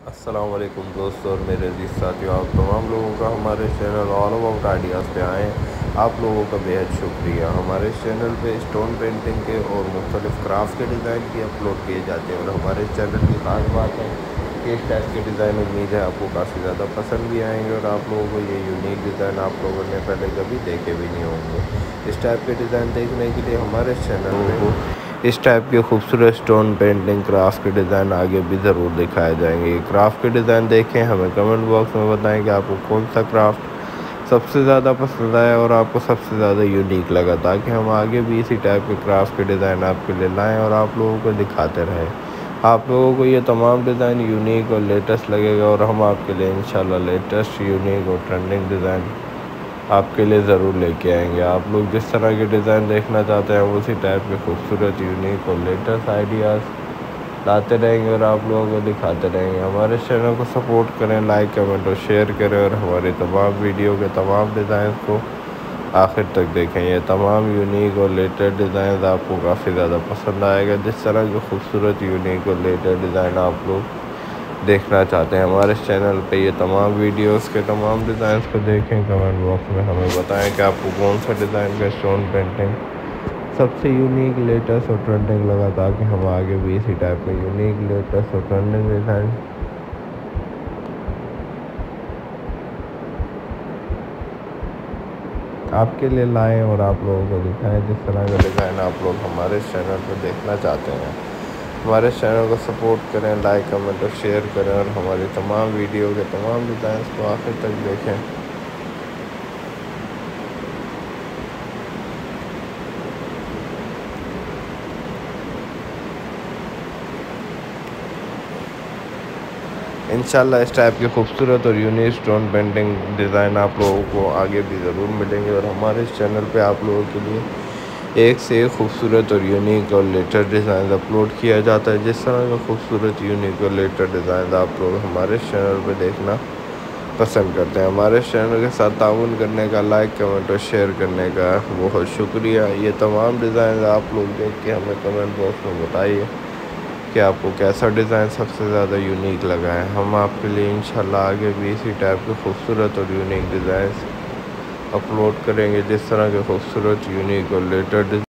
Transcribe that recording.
अस्सलाम वालेकुम दोस्तों और मेरे अजीज़ साथियों, आप तमाम लोगों का हमारे चैनल ऑल अबाउट आइडियाज़ पे आएँ। आप लोगों का बेहद शुक्रिया। हमारे चैनल पे स्टोन पेंटिंग के और मुख्तलिफ़ क्राफ्ट के डिज़ाइन भी अपलोड किए जाते हैं और हमारे चैनल की ख़ास बात है कि इस टाइप के डिज़ाइन उम्मीद है आपको काफ़ी ज़्यादा पसंद भी आएंगे और आप लोगों को ये यूनिक डिज़ाइन आप लोगों ने पहले कभी देखे भी नहीं होंगे। इस टाइप के डिज़ाइन देखने के लिए हमारे चैनल को इस टाइप के खूबसूरत स्टोन पेंटिंग क्राफ्ट के डिज़ाइन आगे भी ज़रूर दिखाए जाएंगे। क्राफ्ट के डिज़ाइन देखें, हमें कमेंट बॉक्स में बताएं कि आपको कौन सा क्राफ्ट सबसे ज़्यादा पसंद आया और आपको सबसे ज़्यादा यूनिक लगा, ताकि हम आगे भी इसी टाइप के क्राफ्ट के डिज़ाइन आपके लिए लाएँ और आप लोगों को दिखाते रहें। आप लोगों को ये तमाम डिज़ाइन यूनिक और लेटेस्ट लगेगा और हम आपके लिए इंशाल्लाह लेटेस्ट, यूनिक और ट्रेंडिंग डिज़ाइन आपके लिए ज़रूर लेके आएंगे। आप लोग जिस तरह के डिज़ाइन देखना चाहते हैं उसी टाइप के खूबसूरत, यूनिक और लेटेस्ट आइडियाज़ लाते रहेंगे और आप लोगों को दिखाते रहेंगे। हमारे चैनल को सपोर्ट करें, लाइक, कमेंट और शेयर करें और हमारी तमाम वीडियो के तमाम डिज़ाइन को आखिर तक देखें। ये तमाम यूनिक और लेटेस्ट डिज़ाइन आपको काफ़ी ज़्यादा पसंद आएगा। जिस तरह के खूबसूरत, यूनिक और लेटेस्ट डिज़ाइन आप लोग देखना चाहते हैं हमारे चैनल पे, ये तमाम वीडियोस के तमाम डिज़ाइंस को देखें। कमेंट बॉक्स में हमें बताएं कि आपको कौन सा डिज़ाइन का स्टोन पेंटिंग सबसे यूनिक, लेटेस्ट और ट्रेंडिंग लगा, ताकि हम आगे भी इसी टाइप के यूनिक, लेटेस्ट और ट्रेंडिंग डिज़ाइन आपके लिए लाएं और आप लोगों को दिखाएं। जिस तरह का डिज़ाइन आप लोग हमारे चैनल पर देखना चाहते हैं, हमारे चैनल को सपोर्ट करें, लाइक, कमेंट और शेयर करें और हमारी तमाम वीडियो के तमाम डिज़ाइंस को आखिर तक देखें। इंशाल्लाह इस टाइप के खूबसूरत और यूनिक स्टोन पेंटिंग डिज़ाइन आप लोगों को आगे भी ज़रूर मिलेंगे और हमारे चैनल पे आप लोगों के लिए एक से एक खूबसूरत और यूनिक और लेटेस्ट डिज़ाइन अपलोड किया जाता है। जिस तरह का खूबसूरत, यूनिक और लेटेस्ट डिज़ाइन आप लोग हमारे चैनल पे देखना पसंद करते हैं, हमारे चैनल के साथ ताउन करने का, लाइक, कमेंट और शेयर करने का बहुत शुक्रिया। ये तमाम डिज़ाइन आप लोग देख के हमें कमेंट बॉक्स में बताइए कि आपको कैसा डिज़ाइन सबसे ज़्यादा यूनिक लगा है। हम आपके लिए इंशाल्लाह आगे भी इसी टाइप के खूबसूरत और यूनिक डिज़ाइंस अपलोड करेंगे। जिस तरह के खूबसूरत, यूनिक और लेटेस्ट